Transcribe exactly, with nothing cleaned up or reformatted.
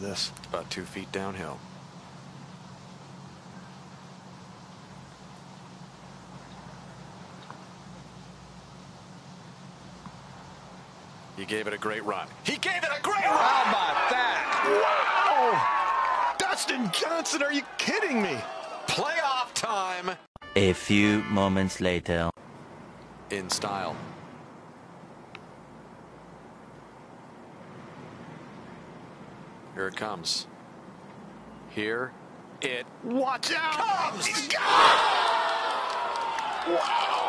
this. About two feet downhill. He gave it a great run. He gave it a great run! How about that? Wow! Dustin Johnson, are you kidding me? Playoff time! A few moments later. In style. Here it comes. Here it Watch out! comes! Wow!